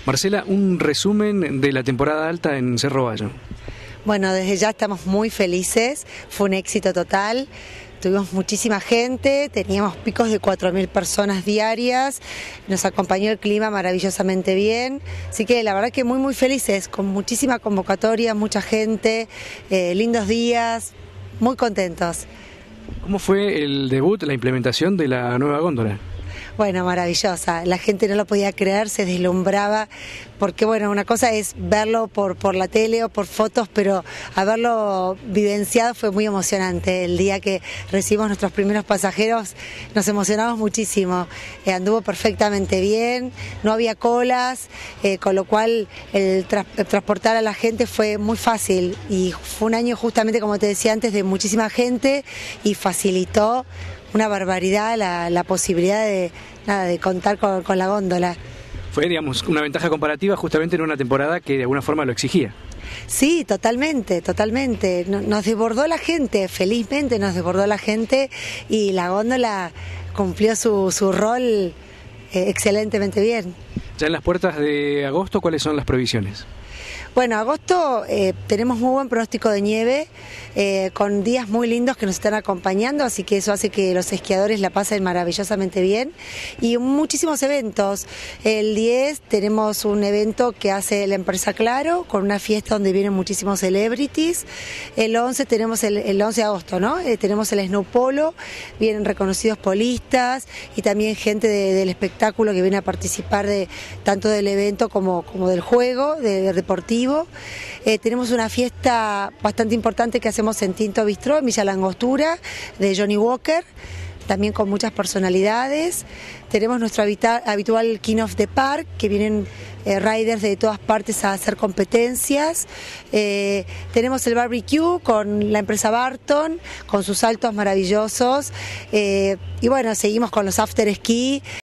Marcela, un resumen de la temporada alta en Cerro Bayo. Bueno, desde ya estamos muy felices, fue un éxito total. Tuvimos muchísima gente, teníamos picos de 4.000 personas diarias, nos acompañó el clima maravillosamente bien, así que la verdad que muy felices, con muchísima convocatoria, mucha gente, lindos días, muy contentos. ¿Cómo fue el debut, la implementación de la nueva góndola? Bueno, maravillosa, la gente no lo podía creer, se deslumbraba, porque bueno, una cosa es verlo por la tele o por fotos, pero haberlo vivenciado fue muy emocionante. El día que recibimos nuestros primeros pasajeros nos emocionamos muchísimo, anduvo perfectamente bien, no había colas, con lo cual el transportar a la gente fue muy fácil y fue un año justamente, como te decía antes, de muchísima gente y facilitó una barbaridad la posibilidad de contar con la góndola. Fue, digamos, una ventaja comparativa justamente en una temporada que de alguna forma lo exigía. Sí, totalmente. Nos desbordó la gente, felizmente nos desbordó la gente y la góndola cumplió su rol excelentemente bien. Ya en las puertas de agosto, ¿cuáles son las previsiones? Bueno, agosto tenemos muy buen pronóstico de nieve, con días muy lindos que nos están acompañando, así que eso hace que los esquiadores la pasen maravillosamente bien. Y muchísimos eventos. El 10 tenemos un evento que hace la empresa Claro, con una fiesta donde vienen muchísimos celebrities. El 11 tenemos el 11 de agosto, ¿no? Tenemos el Snow Polo, vienen reconocidos polistas y también gente del espectáculo que viene a participar tanto del evento como del juego, deportivo. Tenemos una fiesta bastante importante que hacemos en Tinto Bistró, en Villa Langostura, de Johnny Walker, también con muchas personalidades. Tenemos nuestro habitual King of the Park, que vienen riders de todas partes a hacer competencias. Tenemos el barbecue con la empresa Barton, con sus saltos maravillosos. Y bueno, seguimos con los after ski.